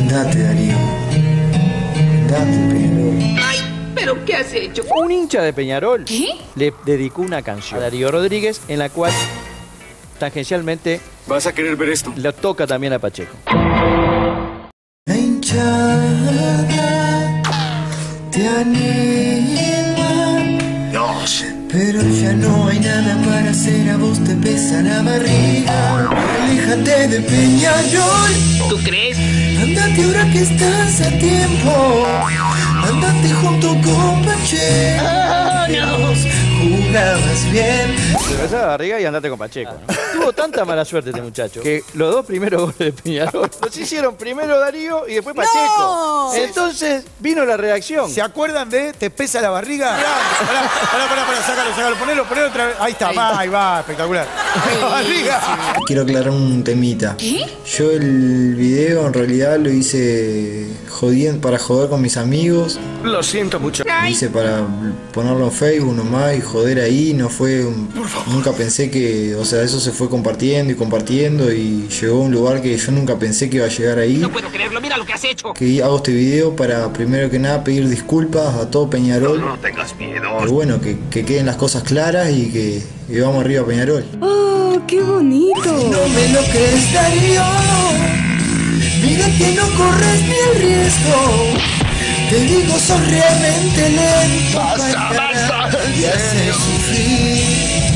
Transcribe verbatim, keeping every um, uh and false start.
Andate, Darío. Andate, Peñarol. Ay, ¿pero qué has hecho? Un hincha de Peñarol ¿Qué? le dedicó una canción a Darío Rodríguez en la cual tangencialmente vas a querer ver esto. lo toca también a Pacheco. La hinchada te anima, Dios. pero ya no hay nada para hacer, a vos te pesa la barriga. Aléjate de Peñarol. ¿Tú crees? Andate ahora que estás a tiempo. Andate junto con Pacheco. ¡Oh, no! Jugabas bien. Te besás la barriga y andate con Pacheco, ¿no? Tuvo tanta mala suerte este muchacho que los dos primeros goles de Peñarol los hicieron primero Darío y después Pacheco. ¡No! Entonces vino la reacción. ¿Se acuerdan de Te pesa la barriga? Pará, pará, pará, pará, sácalo, sácalo, ponelo, ponelo otra vez. Ahí está, va, ahí va, espectacular. La barriga. Quiero aclarar un temita. ¿Qué? Yo el video en realidad lo hice jodiendo, para joder con mis amigos. Lo siento mucho. Lo hice para ponerlo en Facebook nomás y joder ahí. No fue un- nunca pensé que, o sea, eso se fue compartiendo y compartiendo y llegó a un lugar que yo nunca pensé que iba a llegar ahí. No puedo creerlo, mira lo que has hecho. Que hago este video para primero que nada pedir disculpas a todo Peñarol. No tengas miedo. Que bueno, que, que queden las cosas claras y que y vamos arriba a Peñarol. ¡Oh, qué bonito! No me lo crees, Darío. Mira que no corres ni el riesgo. Te digo, sos realmente lento. Basta, basta. Y haces sufrir.